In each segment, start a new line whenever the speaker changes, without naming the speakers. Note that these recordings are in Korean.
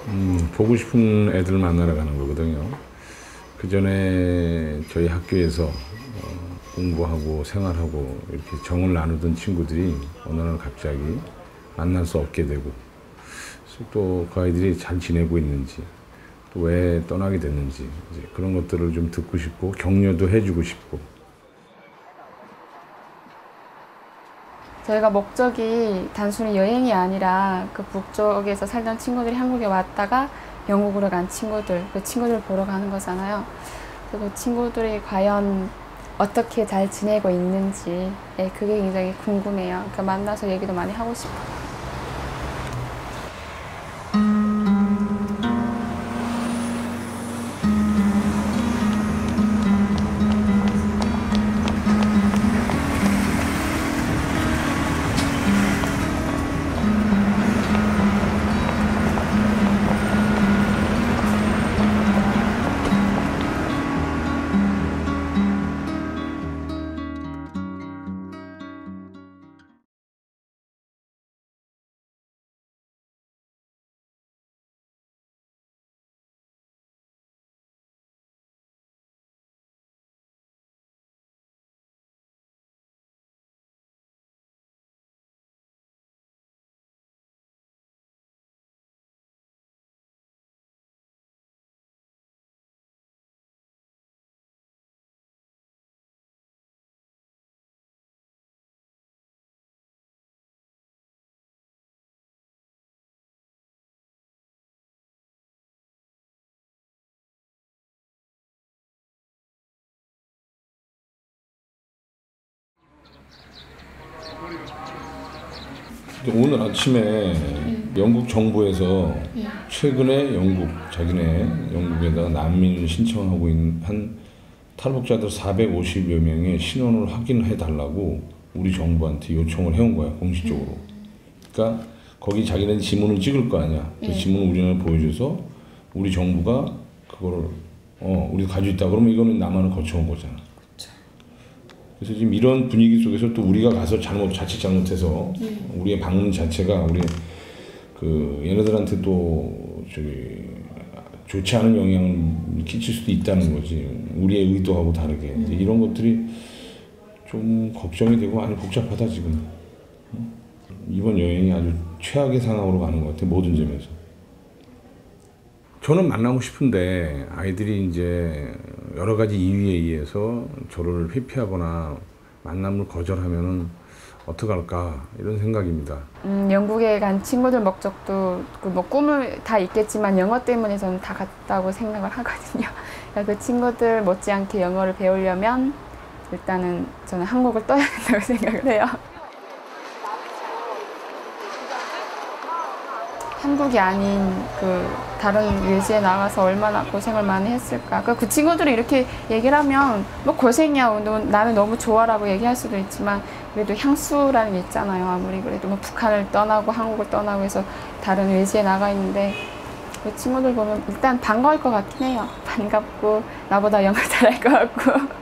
보고 싶은 애들 만나러 가는 거거든요. 그 전에 저희 학교에서 공부하고 생활하고 이렇게 정을 나누던 친구들이 어느 날 갑자기 만날 수 없게 되고, 또 그 아이들이 잘 지내고 있는지, 또 왜 떠나게 됐는지, 이제 그런 것들을 좀 듣고 싶고 격려도 해주고 싶고.
저희가 목적이 단순히 여행이 아니라 그 북쪽에서 살던 친구들이 한국에 왔다가 영국으로 간 친구들, 그 친구들 보러 가는 거잖아요. 그 친구들이 과연 어떻게 잘 지내고 있는지, 그게 굉장히 궁금해요. 그러니까 만나서 얘기도 많이 하고 싶어요.
오늘 아침에 영국 정부에서 최근에 영국에다가 난민 신청하고 있는 한 탈북자들 450여 명의 신원을 확인해 달라고 우리 정부한테 요청을 해온 거야, 공식적으로. 그러니까 거기 자기네는 지문을 찍을 거 아니야. 그 지문을 우리나라에 보여줘서 우리 정부가 그거를 우리가 가지고 있다 그러면 이거는 남한을 거쳐온 거잖아. 그래서 지금 이런 분위기 속에서 또 우리가 가서 자칫 잘못해서 우리의 방문 자체가 우리 그 얘네들한테 또 좋지 않은 영향을 끼칠 수도 있다는 거지. 우리의 의도하고 다르게. 이런 것들이 좀 걱정이 되고 많이 복잡하다 지금. 이번 여행이 아주 최악의 상황으로 가는 것 같아, 모든 점에서. 저는 만나고 싶은데 아이들이 이제 여러 가지 이유에 의해서 저를 회피하거나 만남을 거절하면은 어떡할까 이런 생각입니다.
영국에 간 친구들 목적도 뭐 꿈을 다 있겠지만 영어 때문에 저는 다 갔다고 생각을 하거든요. 그 친구들 못지않게 영어를 배우려면 일단은 저는 한국을 떠야 된다고 생각을 해요. 한국이 아닌 그 다른 외지에 나가서 얼마나 고생을 많이 했을까. 그 친구들이 이렇게 얘기를 하면 뭐 고생이야, 나는 너무 좋아라고 얘기할 수도 있지만 그래도 향수라는 게 있잖아요. 아무리 그래도 뭐 북한을 떠나고 한국을 떠나고 해서 다른 외지에 나가 있는데 그 친구들 보면 일단 반가울 것 같긴 해요. 반갑고 나보다 영어 잘할 것 같고.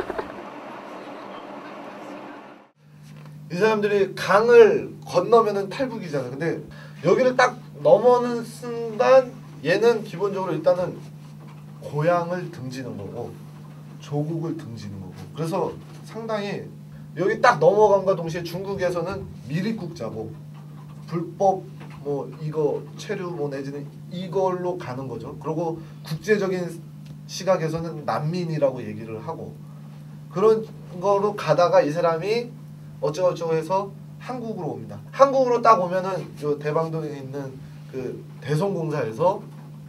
이 사람들이 강을 건너면은 탈북이잖아. 근데 여기를 딱 넘어는 순간 얘는 기본적으로 일단은 고향을 등지는 거고 조국을 등지는 거고, 그래서 상당히 여기 딱 넘어간과 동시에 중국에서는 미립국자고 불법 뭐 이거 체류 뭐 내지는 이걸로 가는 거죠. 그리고 국제적인 시각에서는 난민이라고 얘기를 하고, 그런 거로 가다가 이 사람이 어쩌고저쩌고 해서 한국으로 옵니다. 한국으로 딱 오면은 요 대방동에 있는 그 대성공사에서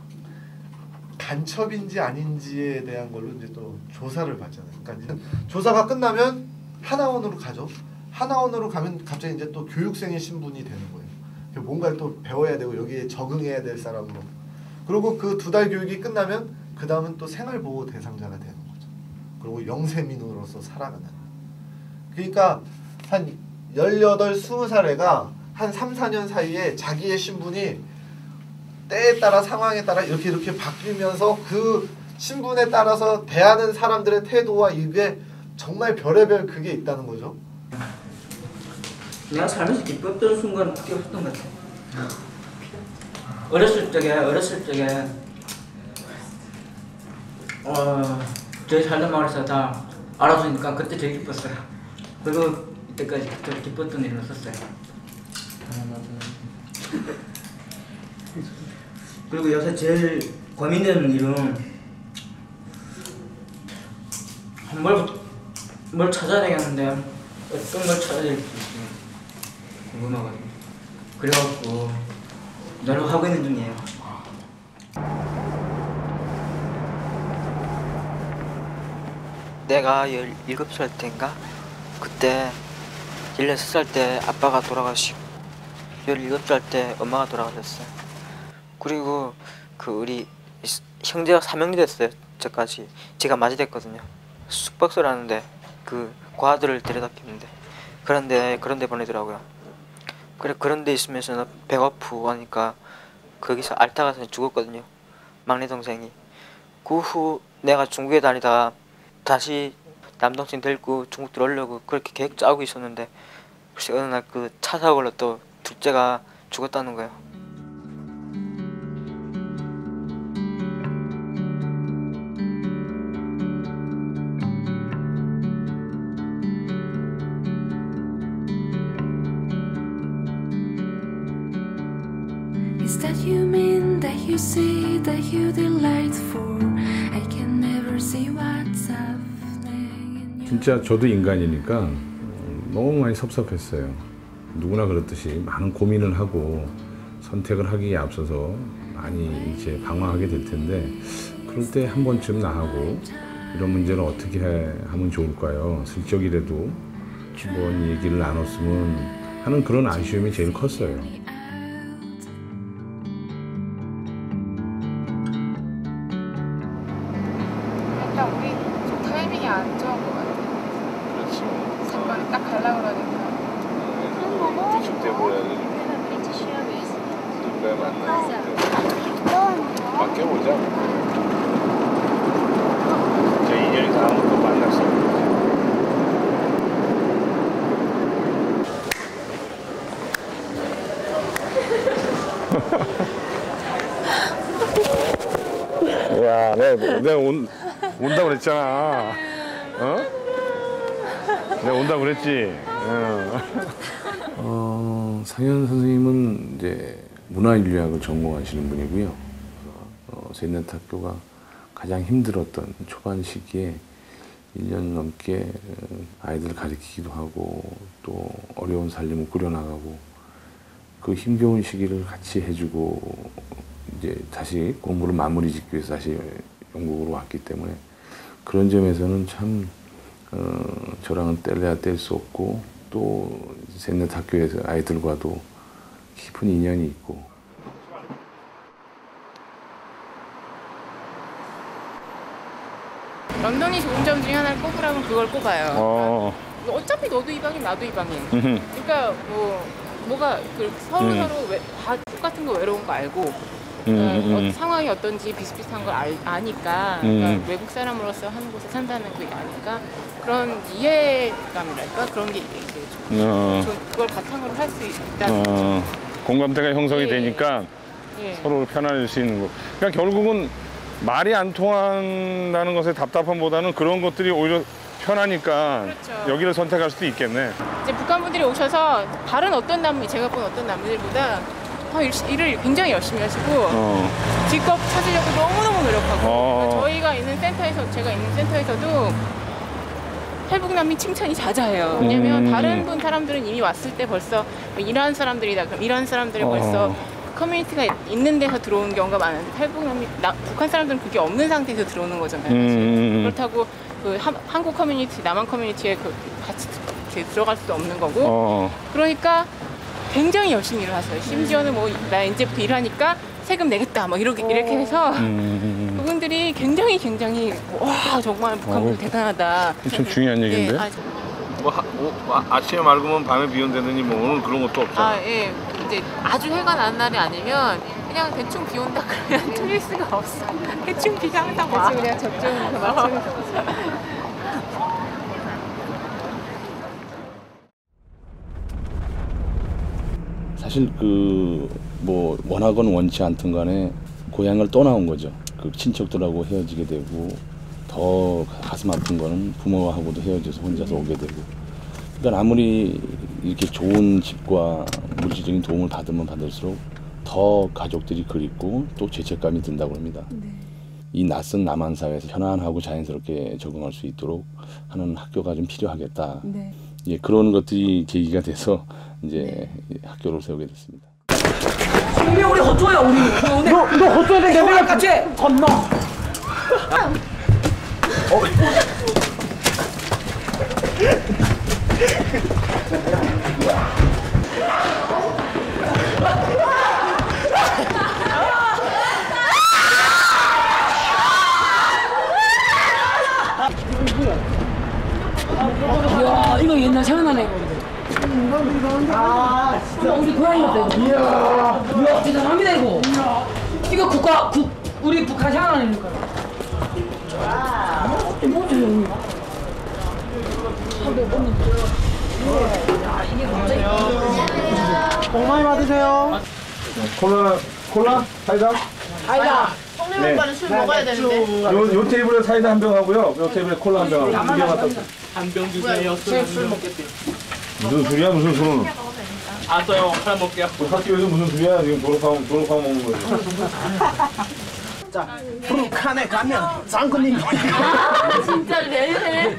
간첩인지 아닌지에 대한 걸로 이제 또 조사를 받잖아요. 그러니까 이제 조사가 끝나면 하나원으로 가죠. 하나원으로 가면 갑자기 이제 또 교육생의 신분이 되는 거예요. 뭔가를 또 배워야 되고 여기에 적응해야 될 사람으로. 그리고 그 2달 교육이 끝나면 그 다음은 또 생활보호 대상자가 되는 거죠. 그리고 영세민으로서 살아가는. 그러니까 한 18, 20살 애가 한 3, 4년 사이에 자기의 신분이 때에 따라 상황에 따라 이렇게 바뀌면서 그 신분에 따라서 대하는 사람들의 태도와 이게 정말 별의별 그게 있다는 거죠.
내가 살면서 기뻤던 순간은 그게 없던 것 같아. 어렸을 적에 저희 살던 마을에서 다 알아주니까 그때 제일 기뻤어요. 그리고 이때까지 더 기뻤던 일은 없었어요. 그리고 요새 제일 고민되는 일은 뭘 찾아야 되겠는데 어떤 걸 찾아야 될지 궁금하거든요. 그래갖고 노력하고 있는 중이에요. 내가 17살 때인가? 그때 16살 때 아빠가 돌아가시고 17살 때 엄마가 돌아가셨어요. 그리고 우리 형제가 3명이 됐어요. 저까지. 제가 맞이됐거든요. 숙박소를 하는데 고아들을 데려다 키우는데 그런데 보내더라고요. 그런데 있으면서 배고프고 하니까 거기서 앓다가서 죽었거든요. 막내 동생이. 그 후 내가 중국에 다니다가 다시 남동생 데리고 중국 들어오려고 그렇게 계획 짜고 있었는데 글쎄 어느 날 차 사고로 또 둘째가 죽었다는 거예요.
Is that you mean that you see that you delightful? I can never see what's happening in you.
진짜 저도 인간이니까 너무 많이 섭섭했어요. 누구나 그렇듯이 많은 고민을 하고 선택을 하기에 앞서서 많이 이제 방황하게 될 텐데 그럴 때 한 번쯤 나하고 이런 문제는 어떻게 하면 좋을까요? 슬쩍이라도 한번 얘기를 나눴으면 하는 그런 아쉬움이 제일 컸어요.
일단 우리 좀 타이밍이 안 좋은 것 같아.
그렇지.
사건이 딱 가려고 그러니까.
위축돼버려야지. 누군가 만나야 돼. 맡겨보자. 저 인연이 다음부터 만날 수 있는 거지. 야, 내가 온다고 그랬잖아. 어? 내가 온다고 그랬지.
상현 선생님은 이제 문화인류학을 전공하시는 분이고요. 셋넷학교가 가장 힘들었던 초반 시기에 1년 넘게 아이들 가르치기도 하고 또 어려운 살림을 꾸려나가고 그 힘겨운 시기를 같이 해주고 이제 다시 공부를 마무리 짓기 위해서 다시 영국으로 왔기 때문에 그런 점에서는 참 저랑은 뗄래야 뗄 수 없고 또 셋넷학교에서 아이들과도 깊은 인연이 있고.
런던이 좋은 점 중에 하나를 꼽으라면 그걸 꼽아요. 어차피 너도 이방인 나도 이방인. 그러니까 뭐가 서로 다 똑같은 거 외로운 거 알고 상황이 어떤지 비슷비슷한 걸 아니까 그러니까 외국 사람으로서 한 곳에 산다는 거 아니까 그런 이해감이랄까 그런 게 이제 그걸 바탕으로 할 수 있다는 거죠.
공감대가 형성이
예,
되니까
예.
서로 편안해질 수 있는 거. 그러니까 결국은 말이 안 통한다는 것에 답답함보다는 그런 것들이 오히려 편하니까
그렇죠.
여기를 선택할 수도 있겠네.
이제 북한 분들이 오셔서 다른 어떤 제가 본 어떤 남들보다 일을 굉장히 열심히 하시고 직업 찾으려고 너무너무 노력하고 저희가 있는 센터에서 제가 있는 센터에서도 탈북난민 칭찬이 잦아요. 왜냐면 다른 사람들은 이미 왔을 때 벌써 일하는 사람들이다. 그럼 일하는 사람들이 벌써 커뮤니티가 있는 데서 들어오는 경우가 많은데 탈북난민 북한 사람들은 그게 없는 상태에서 들어오는 거잖아요. 사실. 그렇다고 한국 커뮤니티, 남한 커뮤니티에 같이 들어갈 수도 없는 거고. 그러니까 굉장히 열심히 일을 하세요. 심지어는 나 이제부터 일하니까 세금 내겠다 이렇게 해서 그분들이 굉장히 와 정말 북한분 대단하다.
참 중요한 얘기인데.
예,
아침에 맑으면 밤에 비 온다더니 오늘 그런 것도 없잖아.
예. 이제 아주 해가 난 날이 아니면 그냥 대충 비 온다 그러면 틀릴 수가 없어. 대충 비가 항상 와. 그래서 그냥 접종을 더 맞추는
사실 그 뭐 원하건 원치 않든 간에 고향을 떠나온 거죠. 그 친척들하고 헤어지게 되고 더 가슴 아픈 거는 부모하고도 헤어져서 혼자서 오게 되고. 그러니까 아무리 이렇게 좋은 집과 물질적인 도움을 받으면 받을수록 더 가족들이 그립고 또 죄책감이 든다고 합니다. 이 낯선 남한 사회에서 편안하고 자연스럽게 적응할 수 있도록 하는 학교가 좀 필요하겠다. 예, 그런 것들이 계기가 돼서 이제 학교를 세우게 됐습니다.
우리 허줘야 우리. 너 허줘야 되는데 내가 같이 건너. 야 이거 옛날 생각나네. 아 진짜 우리 고향이었다 이거. 이야 대단합니다 이거. 이거 우리 북한 생각나니까. 뭐지 형님?
복 많이 받으세요.
콜라? 사이다?
아니다.
성림 오빠는 술 먹어야 되는데.
요 테이블에 사이다 한 병 하고요. 요 테이블에 콜라 한 병 하고. 두개 갖다 주세요.
한병 주세요. 술 먹겠대.
무슨 술이야? 무슨 술은?
알았어요. 하나 먹게요.
우리 학교에서 무슨 술이야? 지금 도로파 먹는 거지.
자, 북한에 가면 장군님.
진짜 내내.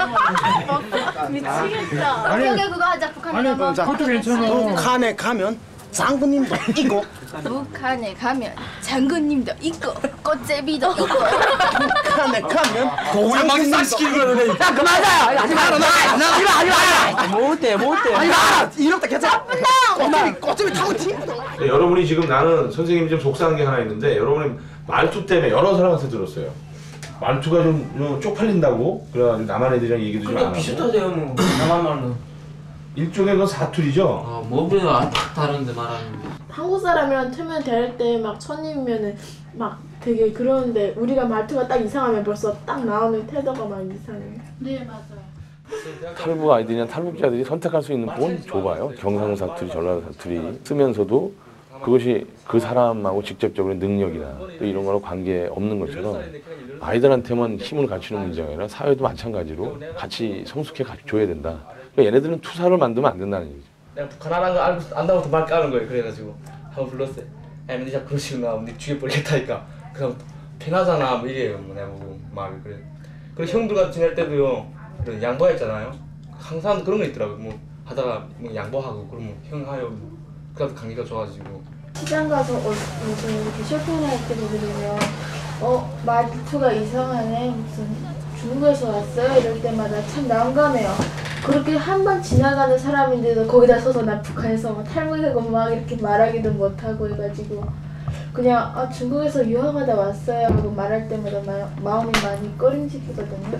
미치겠다. 우리 그거 하자. 북한에 가면.
그것도 괜찮아. 북한에 가면 장군님도 있고.
북한에 가면 장군님도 있고 꽃제비도 있고.
북한에 가면 장군님도 있고.
야 그만하자. 아직 안 못돼.
아니 나 이럴 때 괜찮아. 꽃제비 타고 튀는다.
네, 여러분이 지금 나는 선생님이 좀 속상한 게 하나 있는데 여러분이 말투 때문에 여러 사람한테 들었어요. 말투가 좀 쪽팔린다고 그래가지고 남한 애들이랑 얘기도 좀 안 하고.
비슷하대요 뭐. 남한 말로.
일종의 그 사투리죠.
뭐보다 딱 다른데 말하는 게.
한국 사람이랑 틀면 대할 때 막 첫입면은 막 되게 그러는데 우리가 말투가 딱 이상하면 벌써 딱 나오는 태도가 막 이상해.
네 맞아요.
탈북 아이들이나 탈북자들이 선택할 수 있는 폭은 좁아요. 경상 사투리, 전라도 사투리 쓰면서도 그것이 그 사람하고 직접적으로 능력이나 또 이런 거랑 관계 없는 것처럼 아이들한테만 힘을 갖추는 문제가 아니라 사회도 마찬가지로 같이 성숙해 줘야 된다. 그러니까 얘네들은 투사를 만들면 안 된다는 얘기죠.
내가 북한 하라는 거 알고 안다고 더 말 까는 거예요. 그래가지고 한번 불렀어요. 야, 근데 자꾸 그러시면 나 네 죽여버리겠다니까. 그럼 편하잖아 뭐 이래요. 뭐 내가 보고 말을 그래. 그리고 형들과 지낼 때도요. 그런 양보했잖아요. 항상 그런 거 있더라고. 뭐 하다가 뭐 양보하고 그러면 형 하요. 그래서 관계가 좋아지고.
시장 가서 무슨 이렇게 쇼핑할 때 보면 말투가 이상하네 무슨 중국에서 왔어요 이럴 때마다 참 난감해요. 그렇게 한 번 지나가는 사람인데도 거기다 서서 나 북한에서 막 탈북이고 막 이렇게 말하기도 못하고 해가지고 그냥 중국에서 유학하다 왔어요 하고 말할 때마다 마음이 많이 꺼림직하거든요.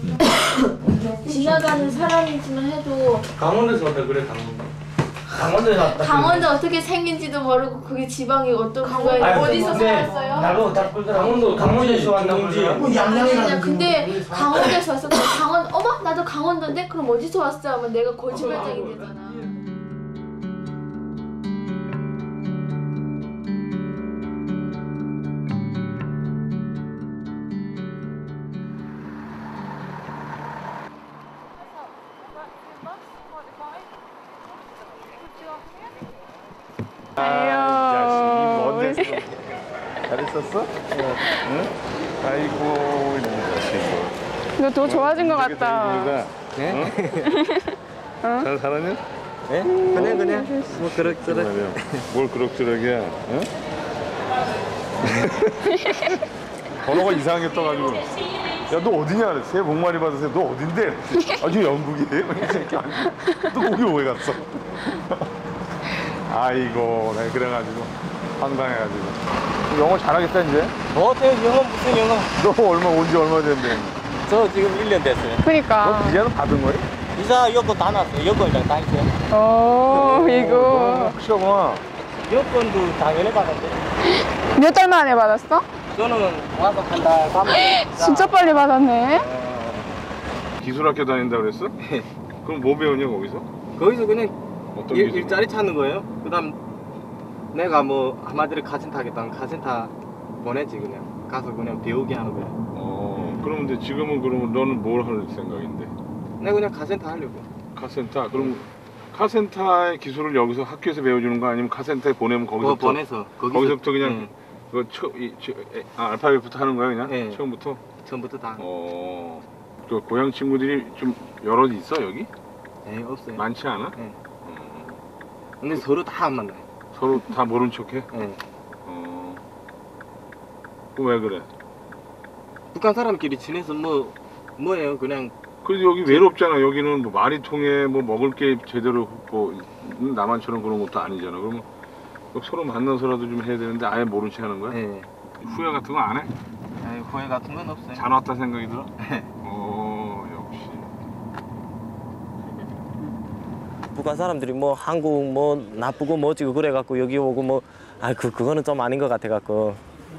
지나가는 사람이지만 해도
강원도에서 왔다 그래 강원도에서 왔다.
강원도 어떻게 생긴지도 모르고 그게 지방이 어떤 거에 어디서 살았어요?
나도 강원도에서 왔다고
아니야 근데 강원도에서 왔어. 어머 나도 강원도인데 그럼 어디서 왔어? 하면 내가 거짓말쟁이 되잖아.
아유, 잘했었어? 응? 아이고, 이놈의 자식.
너 더 좋아진 것 같다.
네? 잘 살았냐?
네? 그냥 뭐 그럭저럭.
뭘 그럭저럭이야? 응? 번호가 이상하게 떠가지고 야 너 어디냐? 새해 복 많이 받으세요. 너 어딘데? 아주 영국이에요? 이 새끼 너 거기 왜 갔어? 아이고 내가 그래가지고 황당해가지고 영어 잘하겠다 이제?
어때요? 영어 무슨 영어?
너 온지 얼마 됐는데?
저 지금 1년 됐어요.
그러니까.
너 비자는 받은 거야?
비자 여권 다 나왔어요. 여권이랑 다 있어요.
오 이거
확실하구나.
여권도 당연히 받았는데.
몇 달 만에 받았어?
저는 와서 한 달 반.
진짜 빨리 받았네.
기술학교 다닌다 그랬어? 그럼 뭐 배우냐 거기서?
거기서 그냥
어떤 기술?
일자리 찾는 거예요. 그다음
내가 뭐 한마디로 카센터 하겠다면 카센터 보내지 그냥 가서 그냥 배우게 하는 거야.
그러면 근데 지금은 그러면 너는 뭘 할 생각인데?
내가 그냥 카센터 하려고.
카센터? 그럼 카센터의 기술을 여기서 학교에서 배워주는 거 아니면 카센터에 보내면 거기서부터
보내서
거기서부터 그냥 그 알파벳부터 하는 거야 그냥?
네.
처음부터?
처음부터 다.
또 고향 친구들이 좀 여럿 있어 여기?
네, 없어요.
많지 않아?
네. 근데 서로 다 안 만나요.
서로 다 모른 척해?
네.
왜 그래?
북한 사람끼리 지내서 뭐예요 그냥.
그래도 여기 외롭잖아. 여기는 뭐 말이 통해, 뭐 먹을 게 제대로 뭐 남한처럼 그런 것도 아니잖아. 그러면 서로 만나서라도 좀 해야 되는데 아예 모른 척 하는 거야?
네.
후회 같은 거 안 해?
네, 후회 같은 건 없어요.
잘 왔다 생각이 들어?
네.
역시.
북한 사람들이 뭐 한국 뭐 나쁘고 멋지고 그래갖고 여기 오고 뭐 그거는 좀 아닌 것 같아갖고.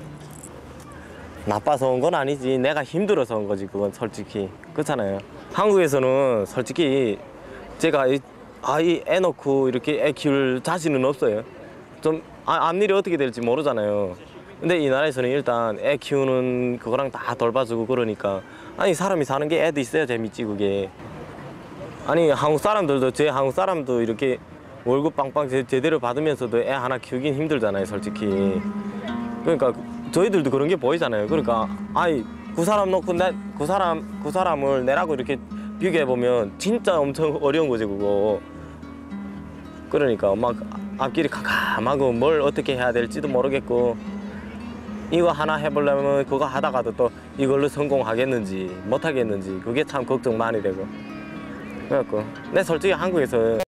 나빠서 온 건 아니지. 내가 힘들어서 온 거지. 그건 솔직히 그렇잖아요. 한국에서는 솔직히 제가 아이 애 놓고 이렇게 애 키울 자신은 없어요. 좀 앞일이 어떻게 될지 모르잖아요. 근데 이 나라에서는 일단 애 키우는 그거랑 다 돌봐주고 그러니까 아니 사람이 사는 게 애도 있어야 재밌지 그게. 아니 한국 사람들도 제 한국 사람도 이렇게 월급 빵빵 제대로 받으면서도 애 하나 키우긴 힘들잖아요 솔직히. 그러니까 저희들도 그런 게 보이잖아요. 그러니까 그 사람 놓고 그 사람을 내라고 이렇게 비교해 보면 진짜 엄청 어려운 거지 그거. 그러니까 막 앞길이 캄캄하고 뭘 어떻게 해야 될지도 모르겠고 이거 하나 해보려면 그거 하다가도 또 이걸로 성공하겠는지 못하겠는지 그게 참 걱정 많이 되고. 그래갖고 내 솔직히 한국에서